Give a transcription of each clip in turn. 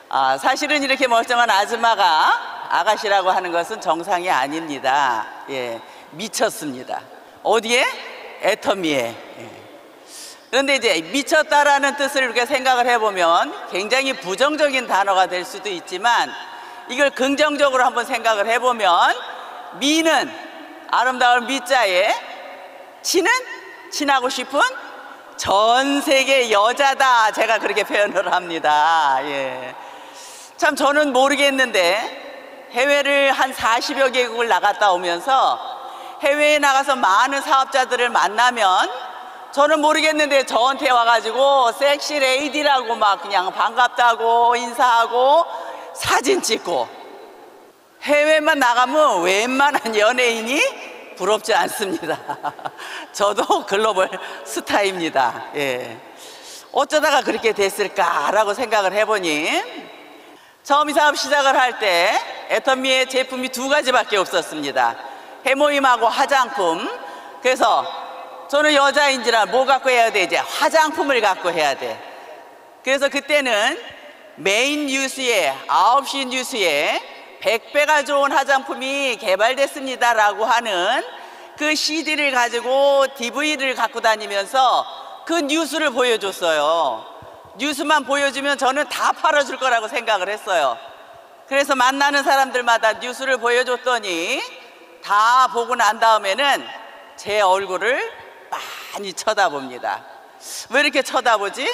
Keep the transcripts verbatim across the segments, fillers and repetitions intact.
아, 사실은 이렇게 멀쩡한 아줌마가 아가씨라고 하는 것은 정상이 아닙니다. 예, 미쳤습니다. 어디에? 애터미에. 예. 그런데 이제 미쳤다라는 뜻을 이렇게 생각을 해보면 굉장히 부정적인 단어가 될 수도 있지만, 이걸 긍정적으로 한번 생각을 해보면, 미는 아름다운 미자에 친은 친하고 싶은 전 세계 여자다, 제가 그렇게 표현을 합니다. 예. 참 저는 모르겠는데 해외를 한 사십여 개국을 나갔다 오면서 해외에 나가서 많은 사업자들을 만나면 저는 모르겠는데 저한테 와가지고 섹시 레이디라고 막 그냥 반갑다고 인사하고 사진 찍고, 해외만 나가면 웬만한 연예인이 부럽지 않습니다. 저도 글로벌 스타입니다. 예. 어쩌다가 그렇게 됐을까라고 생각을 해보니, 처음 이 사업 시작을 할 때 애터미의 제품이 두 가지밖에 없었습니다. 해모임하고 화장품. 그래서 저는 여자인지라 뭐 갖고 해야 돼? 이제 화장품을 갖고 해야 돼. 그래서 그때는 메인 뉴스에, 아홉 시 뉴스에 백 배가 좋은 화장품이 개발됐습니다 라고 하는 그 씨디를 가지고 디브이디를 갖고 다니면서 그 뉴스를 보여줬어요. 뉴스만 보여주면 저는 다 팔아줄 거라고 생각을 했어요. 그래서 만나는 사람들마다 뉴스를 보여줬더니 다 보고 난 다음에는 제 얼굴을 많이 쳐다봅니다. 왜 이렇게 쳐다보지?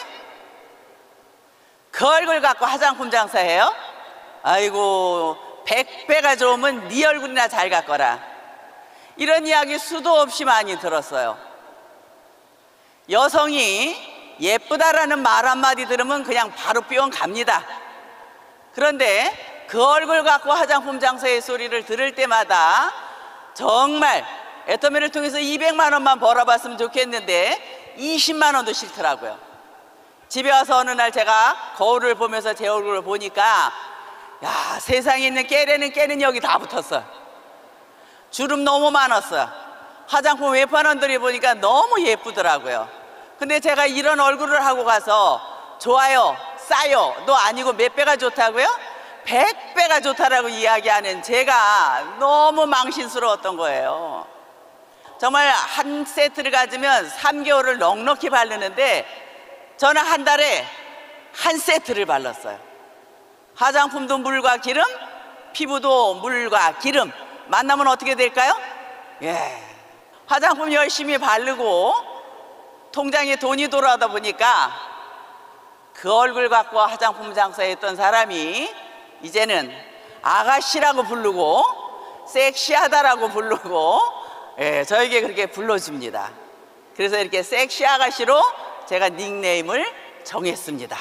그 얼굴 갖고 화장품 장사해요? 아이고, 백 배가 좋으면 네 얼굴이나 잘 갖거라. 이런 이야기 수도 없이 많이 들었어요. 여성이 예쁘다라는 말 한마디 들으면 그냥 바로 뿅 갑니다. 그런데 그 얼굴 갖고 화장품 장사의 소리를 들을 때마다 정말 애터미를 통해서 이백만 원만 벌어봤으면 좋겠는데 이십만 원도 싫더라고요. 집에 와서 어느 날 제가 거울을 보면서 제 얼굴을 보니까, 야, 세상에 있는 깨래는 깨는 여기 다 붙었어. 주름 너무 많았어요. 화장품 외판원들이 보니까 너무 예쁘더라고요. 근데 제가 이런 얼굴을 하고 가서 좋아요, 싸요 도 아니고 몇 배가 좋다고요? 백 배가 좋다라고 이야기하는 제가 너무 망신스러웠던 거예요. 정말 한 세트를 가지면 삼 개월을 넉넉히 바르는데 저는 한 달에 한 세트를 발랐어요. 화장품도 물과 기름, 피부도 물과 기름. 만나면 어떻게 될까요? 예. 화장품 열심히 바르고 통장에 돈이 돌아오다 보니까 그 얼굴 갖고 화장품 장사했던 사람이 이제는 아가씨라고 부르고 섹시하다라고 부르고, 예, 저에게 그렇게 불러줍니다. 그래서 이렇게 섹시 아가씨로 제가 닉네임을 정했습니다.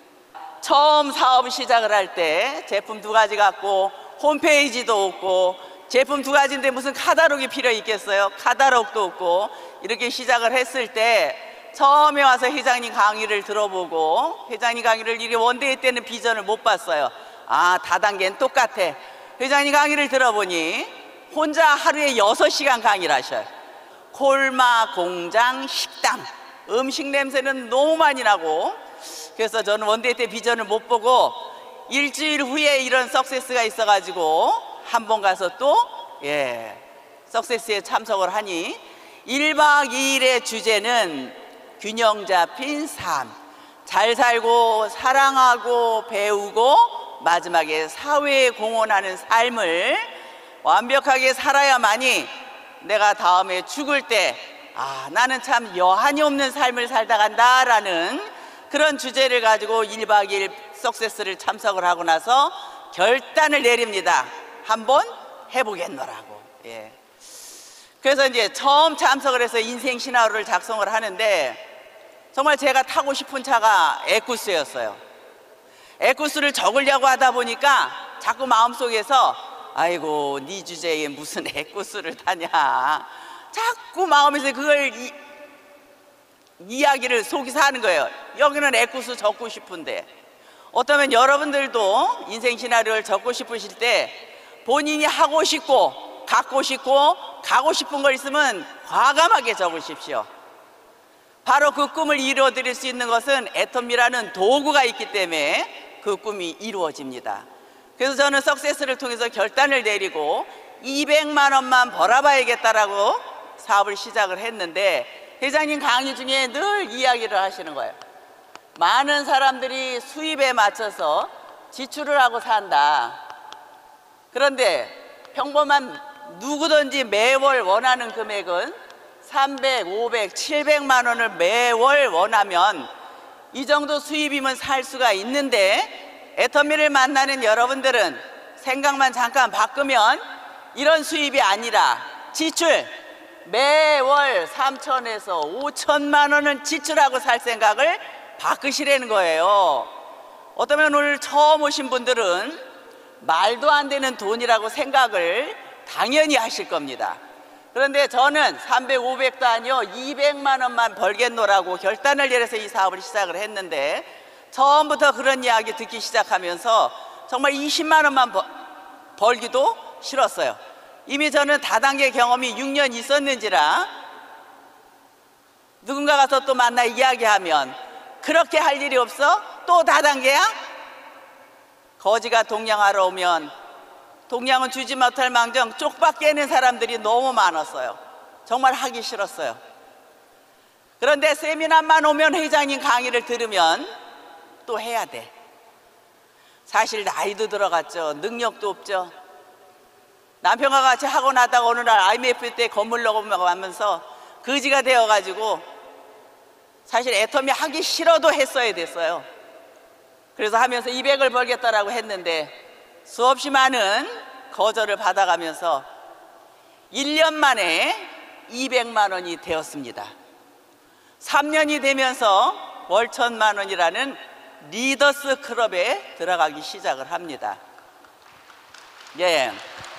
처음 사업 시작을 할 때 제품 두 가지 갖고 홈페이지도 없고, 제품 두 가지인데 무슨 카탈로그가 필요 있겠어요? 카탈로그도 없고, 이렇게 시작을 했을 때 처음에 와서 회장님 강의를 들어보고, 회장님 강의를 이게 원데이 때는 비전을 못 봤어요. 아, 다단계는 똑같아. 회장님 강의를 들어보니 혼자 하루에 여섯 시간 강의를 하셔요. 콜마, 공장, 식당, 음식 냄새는 너무 많이 나고, 그래서 저는 원데이 때 비전을 못 보고 일주일 후에 이런 석세스가 있어가지고 한 번 가서 또, 예, 석세스에 참석을 하니 일 박 이 일의 주제는 균형 잡힌 삶, 잘 살고 사랑하고 배우고 마지막에 사회에 공헌하는 삶을 완벽하게 살아야만이 내가 다음에 죽을 때, 아, 나는 참 여한이 없는 삶을 살다 간다라는 그런 주제를 가지고 일 박 이 일 석세스를 참석을 하고 나서 결단을 내립니다. 한번 해보겠노라고. 예. 그래서 이제 처음 참석을 해서 인생 시나리오를 작성을 하는데, 정말 제가 타고 싶은 차가 에쿠스였어요. 에쿠스를 적으려고 하다 보니까 자꾸 마음속에서, 아이고, 네 주제에 무슨 에쿠스를 타냐, 자꾸 마음에서 그걸 이, 이야기를 속에서 하는 거예요. 여기는 에쿠스 적고 싶은데. 어쩌면 여러분들도 인생 시나리오를 적고 싶으실 때 본인이 하고 싶고 갖고 싶고 가고 싶은 거 있으면 과감하게 적으십시오. 바로 그 꿈을 이루어드릴 수 있는 것은 애터미라는 도구가 있기 때문에 그 꿈이 이루어집니다. 그래서 저는 석세스를 통해서 결단을 내리고 이백만 원만 벌어봐야겠다라고 사업을 시작을 했는데, 회장님 강의 중에 늘 이야기를 하시는 거예요. 많은 사람들이 수입에 맞춰서 지출을 하고 산다. 그런데 평범한 누구든지 매월 원하는 금액은 삼백, 오백, 칠백만 원을 매월 원하면 이 정도 수입이면 살 수가 있는데, 애터미를 만나는 여러분들은 생각만 잠깐 바꾸면 이런 수입이 아니라 지출 매월 삼천에서 오천만 원은 지출하고 살 생각을 바꾸시라는 거예요. 어쩌면 오늘 처음 오신 분들은 말도 안 되는 돈이라고 생각을 당연히 하실 겁니다. 그런데 저는 삼백, 오백도 아니요 이백만 원만 벌겠노라고 결단을 내려서 이 사업을 시작을 했는데, 처음부터 그런 이야기 듣기 시작하면서 정말 이십만 원만 버, 벌기도 싫었어요. 이미 저는 다단계 경험이 육 년 있었는지라 누군가 가서 또 만나 이야기하면 그렇게 할 일이 없어? 또 다단계야? 거지가 동냥하러 오면 동냥은 주지 못할 망정 쪽박 깨는 사람들이 너무 많았어요. 정말 하기 싫었어요. 그런데 세미나만 오면 회장님 강의를 들으면 또 해야 돼. 사실 나이도 들어갔죠. 능력도 없죠. 남편과 같이 하고 나다가 어느 날 아이엠에프 때 건물 넘어가면서 거지가 되어가지고 사실 애터미 하기 싫어도 했어야 됐어요. 그래서 하면서 이백을 벌겠다라고 했는데 수없이 많은 거절을 받아가면서 일 년 만에 이백만 원이 되었습니다. 삼 년이 되면서 월 천만 원이라는 리더스 클럽에 들어가기 시작을 합니다. 예.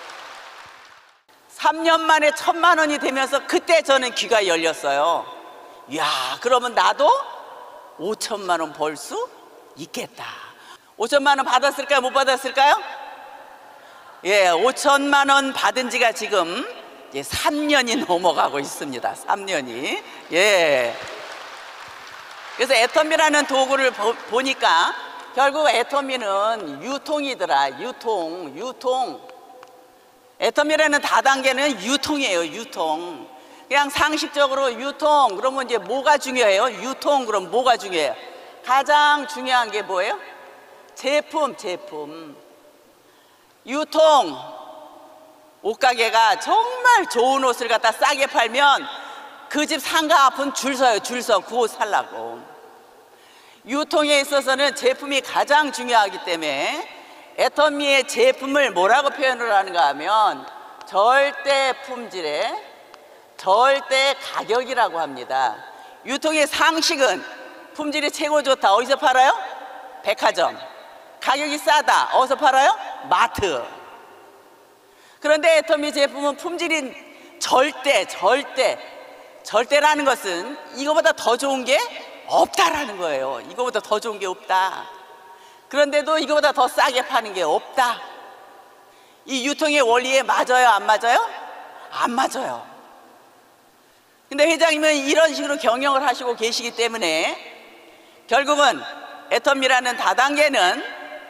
삼 년 만에 천만 원이 되면서 그때 저는 귀가 열렸어요. 이야, 그러면 나도 오천만 원 벌 수 있겠다. 오천만 원 받았을까요? 못 받았을까요? 예, 오천만 원 받은 지가 지금 이제 삼 년이 넘어가고 있습니다. 삼 년이. 예. 그래서 애터미라는 도구를 보, 보니까 결국 애터미는 유통이더라. 유통, 유통. 애터미라는 다단계는 유통이에요. 유통. 그냥 상식적으로 유통 그러면 이제 뭐가 중요해요? 유통 그럼 뭐가 중요해요? 가장 중요한 게 뭐예요? 제품, 제품. 유통. 옷가게가 정말 좋은 옷을 갖다 싸게 팔면 그 집 상가 앞은 줄 서요. 줄 서 그 옷 살라고. 유통에 있어서는 제품이 가장 중요하기 때문에 애터미의 제품을 뭐라고 표현을 하는가 하면 절대 품질의 절대 가격이라고 합니다. 유통의 상식은 품질이 최고 좋다. 어디서 팔아요? 백화점. 가격이 싸다. 어디서 팔아요? 마트. 그런데 애터미 제품은 품질이 절대 절대 절대라는 것은 이거보다 더 좋은 게 없다라는 거예요. 이거보다 더 좋은 게 없다. 그런데도 이거보다 더 싸게 파는 게 없다. 이 유통의 원리에 맞아요? 안 맞아요? 안 맞아요. 근데 회장님은 이런 식으로 경영을 하시고 계시기 때문에 결국은 애터미라는 다단계는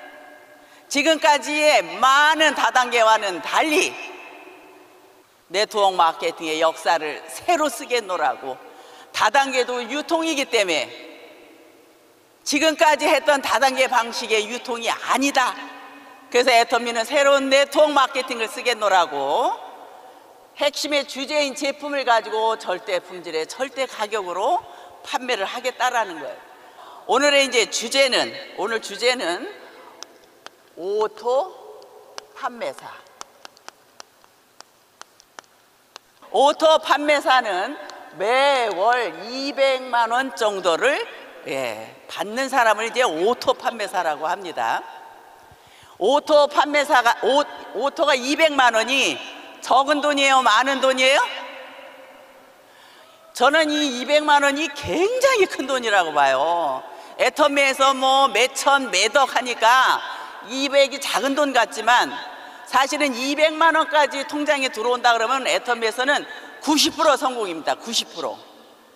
지금까지의 많은 다단계와는 달리 네트워크 마케팅의 역사를 새로 쓰겠노라고. 다단계도 유통이기 때문에 지금까지 했던 다단계 방식의 유통이 아니다. 그래서 애터미는 새로운 네트워크 마케팅을 쓰겠노라고 핵심의 주제인 제품을 가지고 절대 품질의 절대 가격으로 판매를 하겠다라는 거예요. 오늘의 이제 주제는 오늘 주제는 오토 판매사. 오토 판매사는 매월 이백만 원 정도를 예, 받는 사람을 이제 오토 판매사라고 합니다. 오토 판매사가 오, 오토가 이백만 원이 적은 돈이에요? 많은 돈이에요? 저는 이 이백만 원이 굉장히 큰 돈이라고 봐요. 애터미에서 뭐 몇천 몇억 하니까 이백이 작은 돈 같지만 사실은 이백만 원까지 통장에 들어온다 그러면 애터미에서는 구십 퍼센트 성공입니다. 구십 퍼센트.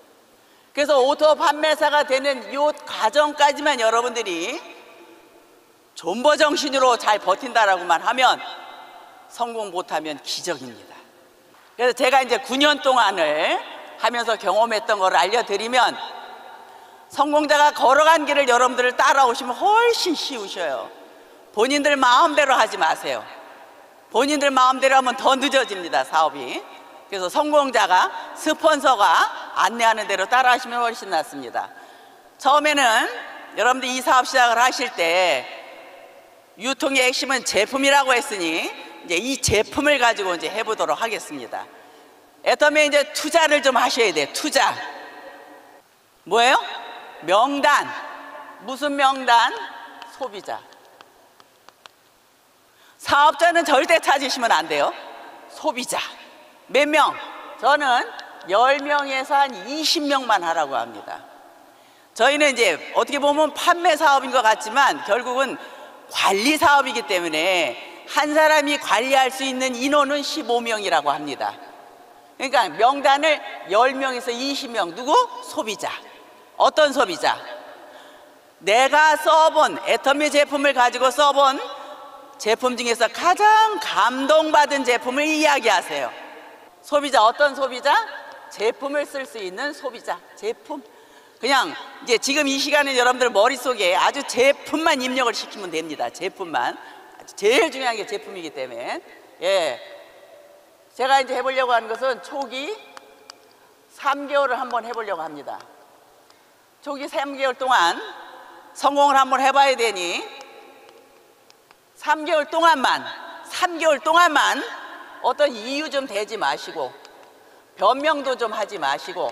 그래서 오토 판매사가 되는 이 과정까지만 여러분들이 존버 정신으로 잘 버틴다라고만 하면 성공 못하면 기적입니다. 그래서 제가 이제 구 년 동안을 하면서 경험했던 걸 알려드리면 성공자가 걸어간 길을 여러분들 따라오시면 훨씬 쉬우셔요. 본인들 마음대로 하지 마세요. 본인들 마음대로 하면 더 늦어집니다, 사업이. 그래서 성공자가 스폰서가 안내하는 대로 따라하시면 훨씬 낫습니다. 처음에는 여러분들 이 사업 시작을 하실 때 유통의 핵심은 제품이라고 했으니 이제 이 제품을 가지고 이제 해보도록 하겠습니다. 애터미에 이제 투자를 좀 하셔야 돼요. 투자. 뭐예요? 명단. 무슨 명단? 소비자. 사업자는 절대 찾으시면 안 돼요. 소비자. 몇 명? 저는 열 명에서 한 이십 명만 하라고 합니다. 저희는 이제 어떻게 보면 판매 사업인 것 같지만 결국은 관리 사업이기 때문에 한 사람이 관리할 수 있는 인원은 십오 명이라고 합니다. 그러니까 명단을 열 명에서 이십 명. 누구? 소비자. 어떤 소비자? 내가 써본 애터미 제품을 가지고 써본 제품 중에서 가장 감동받은 제품을 이야기하세요. 소비자. 어떤 소비자? 제품을 쓸 수 있는 소비자. 제품. 그냥 이제 지금 이 시간에 여러분들 머릿속에 아주 제품만 입력을 시키면 됩니다. 제품만. 제일 중요한 게 제품이기 때문에. 예. 제가 이제 해보려고 하는 것은 초기 삼 개월을 한번 해보려고 합니다. 초기 삼 개월 동안 성공을 한번 해봐야 되니 삼 개월 동안만, 삼 개월 동안만 어떤 이유 좀 대지 마시고 변명도 좀 하지 마시고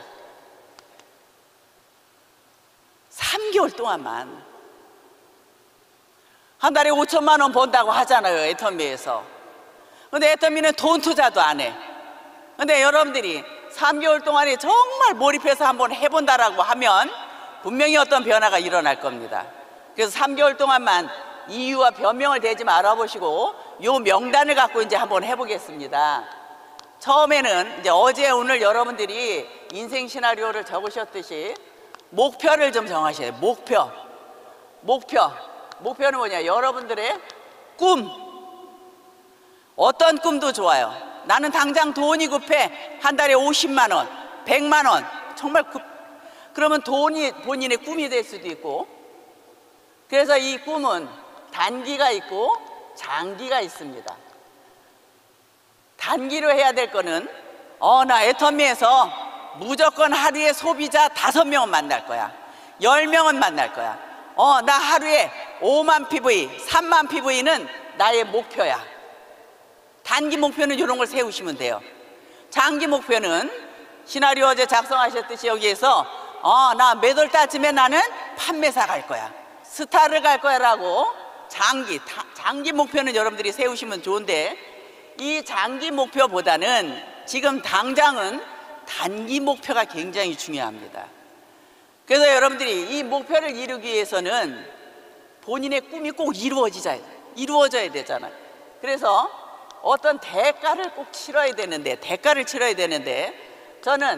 삼 개월 동안만 한 달에 오천만 원 번다고 하잖아요, 애터미에서. 근데 애터미는 돈 투자도 안 해. 근데 여러분들이 삼 개월 동안에 정말 몰입해서 한번 해본다라고 하면 분명히 어떤 변화가 일어날 겁니다. 그래서 삼 개월 동안만 이유와 변명을 대지 말아보시고 요 명단을 갖고 이제 한번 해보겠습니다. 처음에는 이제 어제 오늘 여러분들이 인생 시나리오를 적으셨듯이 목표를 좀 정하셔야 돼요. 목표. 목표. 목표는 뭐냐? 여러분들의 꿈. 어떤 꿈도 좋아요. 나는 당장 돈이 급해. 한 달에 오십만 원, 백만 원. 정말 급. 그러면 돈이 본인의 꿈이 될 수도 있고. 그래서 이 꿈은 단기가 있고 장기가 있습니다. 단기로 해야 될 거는 어, 나 애터미에서 무조건 하루에 소비자 다섯 명은 만날 거야. 열 명은 만날 거야. 어, 나 하루에 오만 피브이, 삼만 피브이는 나의 목표야. 단기 목표는 이런 걸 세우시면 돼요. 장기 목표는 시나리오 어제 작성하셨듯이 여기에서 어, 나 몇 월 달쯤에 나는 판매사 갈 거야. 스타를 갈 거야 라고 장기, 다, 장기 목표는 여러분들이 세우시면 좋은데 이 장기 목표보다는 지금 당장은 단기 목표가 굉장히 중요합니다. 그래서 여러분들이 이 목표를 이루기 위해서는 본인의 꿈이 꼭 이루어지자, 이루어져야 되잖아요. 그래서 어떤 대가를 꼭 치러야 되는데, 대가를 치러야 되는데, 저는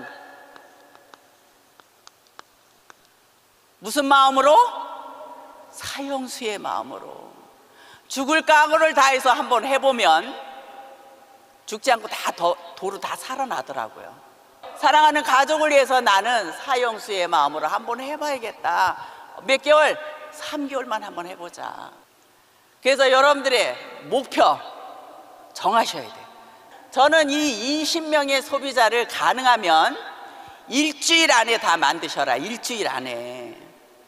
무슨 마음으로? 사형수의 마음으로. 죽을 각오를 다해서 한번 해보면 죽지 않고 다 도, 도로 다 살아나더라고요. 사랑하는 가족을 위해서 나는 사형수의 마음으로 한번 해봐야겠다. 몇 개월? 삼 개월만 한번 해보자. 그래서 여러분들의 목표 정하셔야 돼요. 저는 이 이십 명의 소비자를 가능하면 일주일 안에 다 만드셔라. 일주일 안에.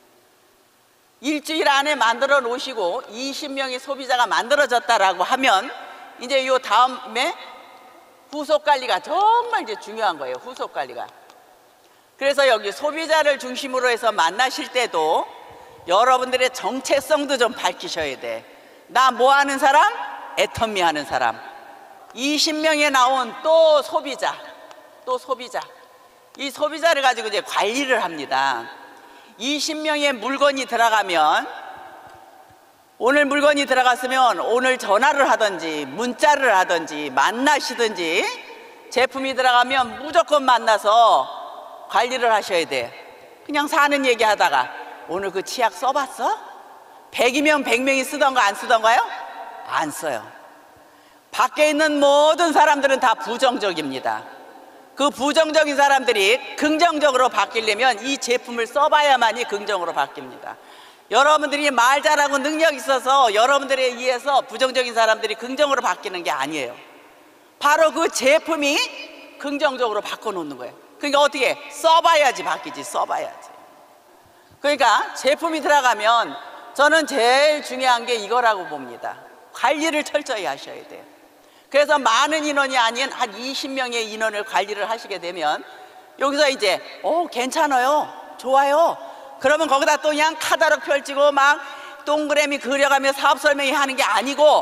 일주일 안에 만들어 놓으시고 이십 명의 소비자가 만들어졌다라고 하면 이제 요 다음에 후속 관리가 정말 이제 중요한 거예요. 후속 관리가. 그래서 여기 소비자를 중심으로 해서 만나실 때도 여러분들의 정체성도 좀 밝히셔야 돼. 나 뭐 하는 사람? 애터미 하는 사람. 이십 명에 나온 또 소비자, 또 소비자. 이 소비자를 가지고 이제 관리를 합니다. 이십 명의 물건이 들어가면 오늘 물건이 들어갔으면 오늘 전화를 하든지 문자를 하든지 만나시든지 제품이 들어가면 무조건 만나서 관리를 하셔야 돼. 그냥 사는 얘기 하다가 오늘 그 치약 써봤어? 백이면 백 명이 쓰던가 안 쓰던가요? 안 써요. 밖에 있는 모든 사람들은 다 부정적입니다. 그 부정적인 사람들이 긍정적으로 바뀌려면 이 제품을 써봐야만이 긍정으로 바뀝니다. 여러분들이 말 잘하고 능력 있어서 여러분들에 의해서 부정적인 사람들이 긍정으로 바뀌는 게 아니에요. 바로 그 제품이 긍정적으로 바꿔놓는 거예요. 그러니까 어떻게 써봐야지 바뀌지, 써봐야지. 그러니까 제품이 들어가면 저는 제일 중요한 게 이거라고 봅니다. 관리를 철저히 하셔야 돼요. 그래서 많은 인원이 아닌 한 이십 명의 인원을 관리를 하시게 되면 여기서 이제 오 괜찮아요, 좋아요, 그러면 거기다 또 그냥 카다록 펼치고 막 동그라미 그려가며 사업 설명회 하는 게 아니고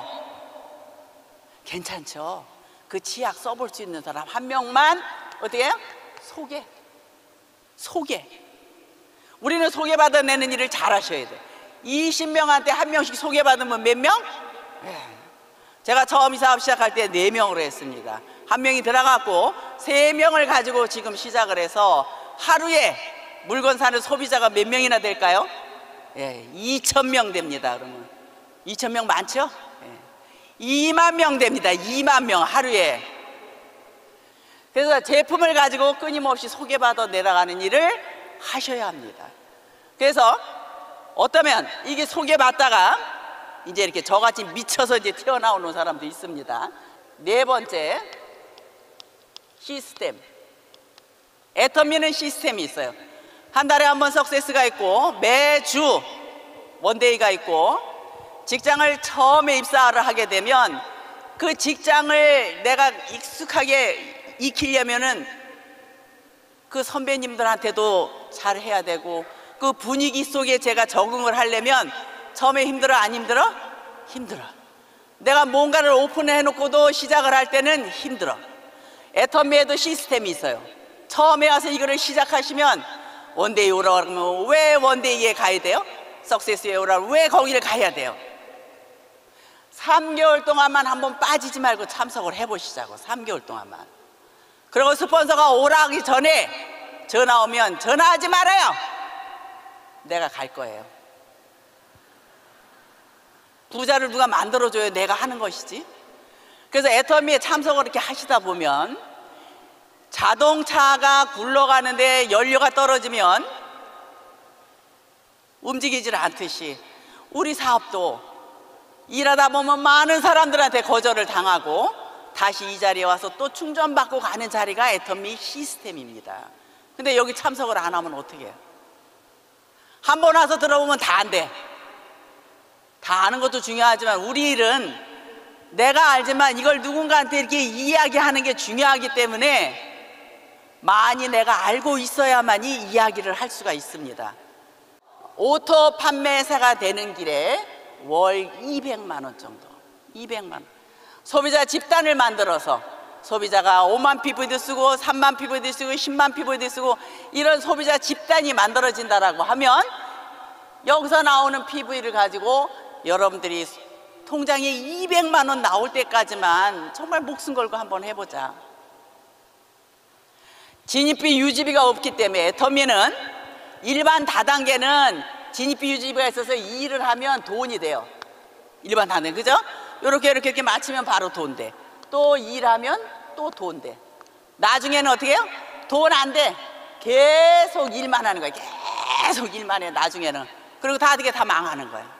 괜찮죠, 그 치약 써볼 수 있는 사람 한 명만 어떻게 해요? 소개 소개 우리는 소개받아내는 일을 잘 하셔야 돼요. 이십 명한테 한 명씩 소개받으면 몇 명? 제가 처음 이 사업 시작할 때 네 명으로 했습니다. 한 명이 들어갔고 세 명을 가지고 지금 시작을 해서 하루에 물건 사는 소비자가 몇 명이나 될까요? 예, 이천 명 됩니다. 그러면 이천 명 많죠? 예. 이만 명 됩니다. 이만 명 하루에. 그래서 제품을 가지고 끊임없이 소개받아 내려가는 일을 하셔야 합니다. 그래서 어떠면 이게 소개받다가 이제 이렇게 저같이 미쳐서 이제 튀어나오는 사람도 있습니다. 네 번째, 시스템. 애터미는 시스템이 있어요. 한 달에 한 번 석세스가 있고 매주 원데이가 있고, 직장을 처음에 입사를 하게 되면 그 직장을 내가 익숙하게 익히려면은 그 선배님들한테도 잘 해야 되고 그 분위기 속에 제가 적응을 하려면 처음에 힘들어 안 힘들어? 힘들어. 내가 뭔가를 오픈해 놓고도 시작을 할 때는 힘들어. 애터미에도 시스템이 있어요. 처음에 와서 이거를 시작하시면 원데이 오라고 하면 왜 원데이에 가야 돼요? 석세스에 오라고 왜 거기를 가야 돼요? 삼 개월 동안만 한번 빠지지 말고 참석을 해보시자고. 삼 개월 동안만. 그리고 스폰서가 오라기 전에 전화 오면 전화하지 말아요. 내가 갈 거예요. 부자를 누가 만들어줘요? 내가 하는 것이지. 그래서 애터미에 참석을 이렇게 하시다 보면 자동차가 굴러가는데 연료가 떨어지면 움직이질 않듯이 우리 사업도 일하다 보면 많은 사람들한테 거절을 당하고 다시 이 자리에 와서 또 충전받고 가는 자리가 애터미 시스템입니다. 근데 여기 참석을 안 하면 어떻게 해요? 한 번 와서 들어보면 다 안 돼. 다 아는 것도 중요하지만 우리 일은 내가 알지만 이걸 누군가한테 이렇게 이야기하는 게 중요하기 때문에 많이 내가 알고 있어야만이 이야기를 할 수가 있습니다. 오토 판매사가 되는 길에 월 이백만 원 정도, 이백만 원. 소비자 집단을 만들어서 소비자가 오만 피브이디 쓰고 삼만 피브이디 쓰고 십만 피브이디 쓰고 이런 소비자 집단이 만들어진다라고 하면 여기서 나오는 피브이를 가지고 여러분들이 통장에 이백만 원 나올 때까지만 정말 목숨 걸고 한번 해보자. 진입비 유지비가 없기 때문에 애터미는 일반 다단계는 진입비 유지비가 있어서 이 일을 하면 돈이 돼요. 일반 다단계, 그죠? 이렇게 이렇게 이렇게 맞추면 바로 돈 돼. 또 일하면 또 돈 돼. 나중에는 어떻게 해요? 돈 안 돼. 계속 일만 하는 거야. 계속 일만 해 나중에는. 그리고 다 어떻게 다 망하는 거야.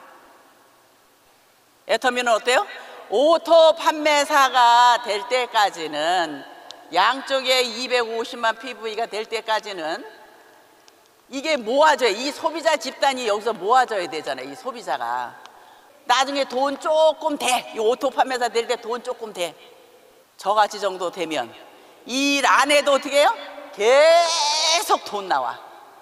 애터미는 어때요? 오토 판매사가 될 때까지는 양쪽에 이백오십만 피브이가 될 때까지는 이게 모아져요. 이 소비자 집단이 여기서 모아져야 되잖아요. 이 소비자가 나중에 돈 조금 돼. 이 오토 판매사 될 때 돈 조금 돼. 저같이 정도 되면 이 일 안 해도 어떻게 해요? 계속 돈 나와.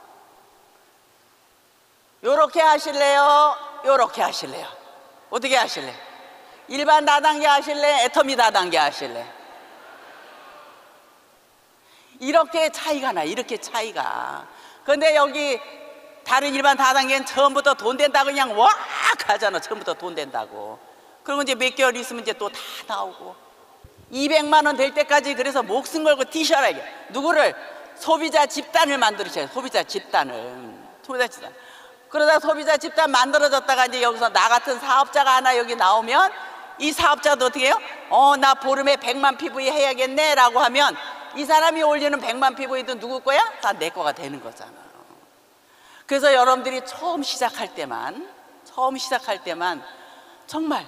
요렇게 하실래요? 요렇게 하실래요? 어떻게 하실래? 일반 다단계 하실래? 애터미 다단계 하실래? 이렇게 차이가 나. 이렇게 차이가. 근데 여기 다른 일반 다단계는 처음부터 돈 된다고 그냥 왁 하잖아. 처음부터 돈 된다고. 그리고 이제 몇 개월 있으면 이제 또 다 나오고 이백만 원 될 때까지 그래서 목숨 걸고 뛰셔라. 누구를? 소비자 집단을 만들으셔야. 소비자 집단을. 소비자 집단. 그러다 소비자 집단 만들어졌다가 이제 여기서 나 같은 사업자가 하나 여기 나오면 이 사업자도 어떻게 해요? 어, 나 보름에 백만 피브이 해야겠네 라고 하면 이 사람이 올리는 백만 피브이도 누구 거야? 다 내 거가 되는 거잖아. 그래서 여러분들이 처음 시작할 때만 처음 시작할 때만 정말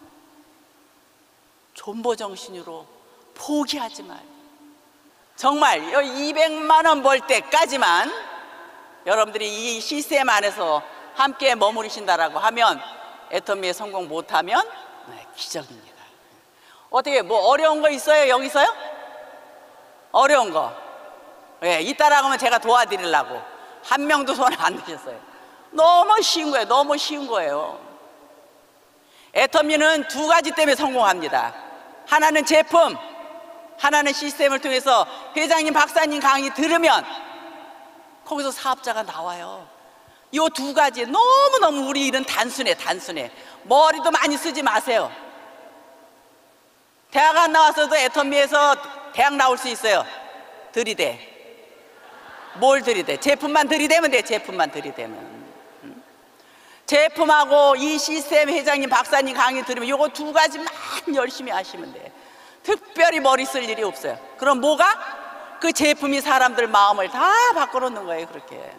존버 정신으로 포기하지 말고 정말 이백만 원 벌 때까지만 여러분들이 이 시스템 안에서 함께 머무르신다라고 하면 애터미에 성공 못하면 네, 기적입니다. 어떻게 뭐 어려운 거 있어요? 여기서요? 어려운 거 예, 이따라고 하면 제가 도와드리려고 한 명도 손에 안 드셨어요. 너무 쉬운 거예요. 너무 쉬운 거예요. 애터미는 두 가지 때문에 성공합니다. 하나는 제품, 하나는 시스템을 통해서 회장님, 박사님 강의 들으면 거기서 사업자가 나와요. 이 두 가지 너무너무 우리 일은 단순해. 단순해. 머리도 많이 쓰지 마세요. 대학 안 나왔어도 애터미에서 대학 나올 수 있어요. 들이대. 뭘 들이대? 제품만 들이대면 돼. 제품만 들이대면. 제품하고 이 시스템 회장님, 박사님 강의 들으면 요거 두 가지만 열심히 하시면 돼. 특별히 머리 쓸 일이 없어요. 그럼 뭐가? 그 제품이 사람들 마음을 다 바꿔놓는 거예요. 그렇게.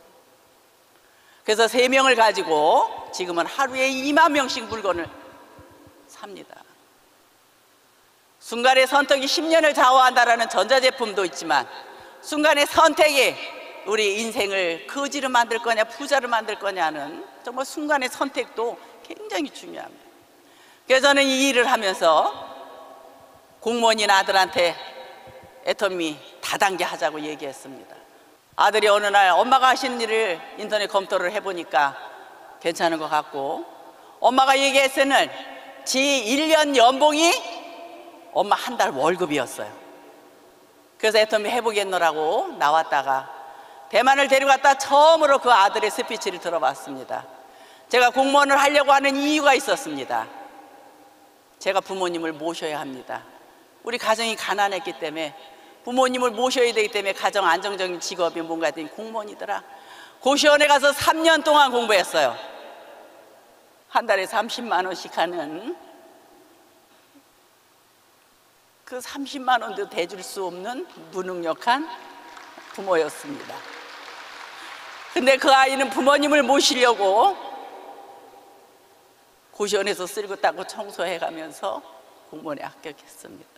그래서 세 명을 가지고 지금은 하루에 이만 명씩 물건을 삽니다. 순간의 선택이 십 년을 좌우한다라는 전자제품도 있지만 순간의 선택이 우리 인생을 거지로 만들 거냐 부자로 만들 거냐는 정말 순간의 선택도 굉장히 중요합니다. 그래서 저는 이 일을 하면서 공무원인 아들한테 애터미 다단계 하자고 얘기했습니다. 아들이 어느 날 엄마가 하시는 일을 인터넷 검토를 해보니까 괜찮은 것 같고 엄마가 얘기했으는 지 일 년 연봉이 엄마 한 달 월급이었어요. 그래서 애터미 해보겠노라고 나왔다가 대만을 데려갔다 처음으로 그 아들의 스피치를 들어봤습니다. 제가 공무원을 하려고 하는 이유가 있었습니다. 제가 부모님을 모셔야 합니다. 우리 가정이 가난했기 때문에 부모님을 모셔야 되기 때문에 가정 안정적인 직업이 뭔가 했더니 공무원이더라. 고시원에 가서 삼 년 동안 공부했어요. 한 달에 삼십만 원씩 하는 그 삼십만 원도 대줄 수 없는 무능력한 부모였습니다. 근데 그 아이는 부모님을 모시려고 고시원에서 쓸고 닦고 청소해가면서 공무원에 합격했습니다.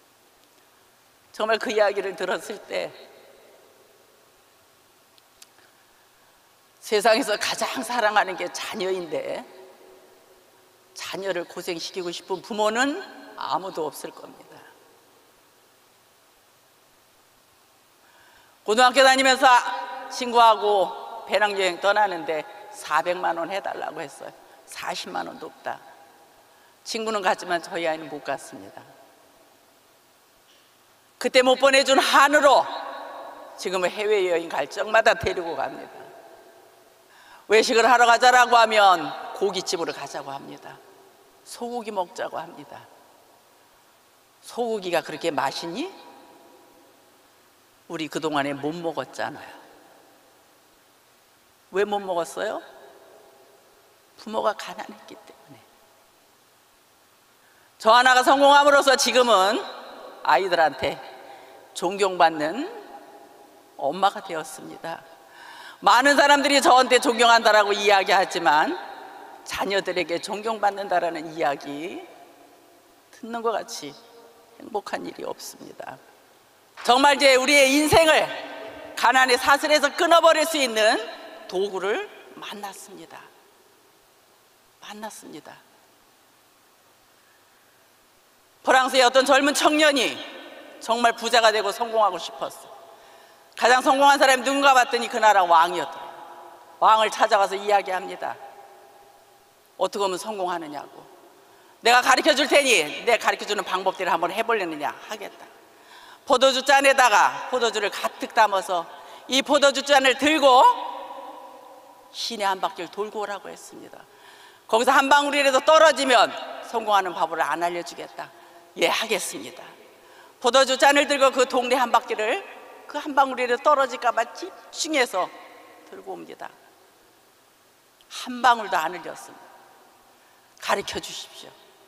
정말 그 이야기를 들었을 때 세상에서 가장 사랑하는 게 자녀인데 자녀를 고생시키고 싶은 부모는 아무도 없을 겁니다. 고등학교 다니면서 친구하고 배낭여행 떠나는데 사백만 원 해달라고 했어요. 사십만 원도 없다. 친구는 갔지만 저희 아이는 못 갔습니다. 그때 못 보내준 한으로 지금은 해외여행 갈 적마다 데리고 갑니다. 외식을 하러 가자라고 하면 고깃집으로 가자고 합니다. 소고기 먹자고 합니다. 소고기가 그렇게 맛있니? 우리 그동안에 못 먹었잖아요. 왜 못 먹었어요? 부모가 가난했기 때문에. 저 하나가 성공함으로써 지금은 아이들한테 존경받는 엄마가 되었습니다. 많은 사람들이 저한테 존경한다라고 이야기하지만 자녀들에게 존경받는다라는 이야기 듣는 것 같이 행복한 일이 없습니다. 정말 이제 우리의 인생을 가난의 사슬에서 끊어버릴 수 있는 도구를 만났습니다. 만났습니다. 프랑스의 어떤 젊은 청년이 정말 부자가 되고 성공하고 싶었어. 가장 성공한 사람이 누군가 봤더니 그 나라 왕이었더라. 왕을 찾아가서 이야기합니다. 어떻게 하면 성공하느냐고. 내가 가르쳐 줄 테니 내가 가르쳐 주는 방법들을 한번 해보려느냐. 하겠다. 포도주 잔에다가 포도주를 가득 담아서 이 포도주 잔을 들고 시내 한 바퀴를 돌고 오라고 했습니다. 거기서 한 방울이라도 떨어지면 성공하는 방법을 안 알려주겠다. 예, 하겠습니다. 포도주 잔을 들고 그 동네 한 바퀴를 그 한 방울이라도 떨어질까 봐 집중해서 들고 옵니다. 한 방울도 안 흘렸습니다. 가르쳐 주십시오.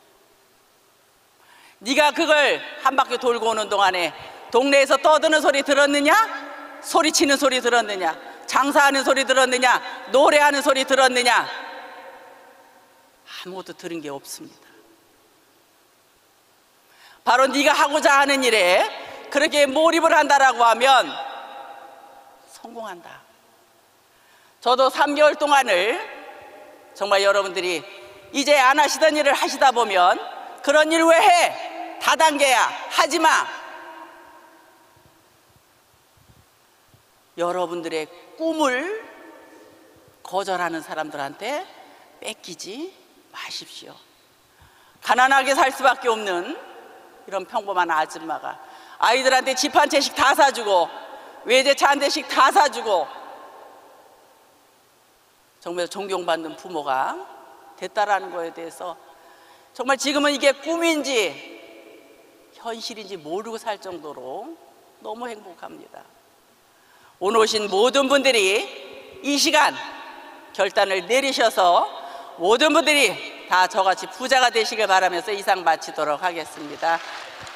네가 그걸 한 바퀴 돌고 오는 동안에 동네에서 떠드는 소리 들었느냐? 소리치는 소리 들었느냐? 장사하는 소리 들었느냐? 노래하는 소리 들었느냐? 아무것도 들은 게 없습니다. 바로 네가 하고자 하는 일에 그렇게 몰입을 한다라고 하면 성공한다. 저도 삼 개월 동안을 정말 여러분들이 이제 안 하시던 일을 하시다 보면 그런 일 왜 해? 다단계야. 하지 마. 여러분들의 꿈을 거절하는 사람들한테 뺏기지 마십시오. 가난하게 살 수밖에 없는 이런 평범한 아줌마가 아이들한테 집 한 채씩 다 사주고 외제차 한 대씩 다 사주고 정말 존경받는 부모가 됐다라는 거에 대해서 정말 지금은 이게 꿈인지 현실인지 모르고 살 정도로 너무 행복합니다. 오늘 오신 모든 분들이 이 시간 결단을 내리셔서 모든 분들이 다 저같이 부자가 되시길 바라면서 이상 마치도록 하겠습니다.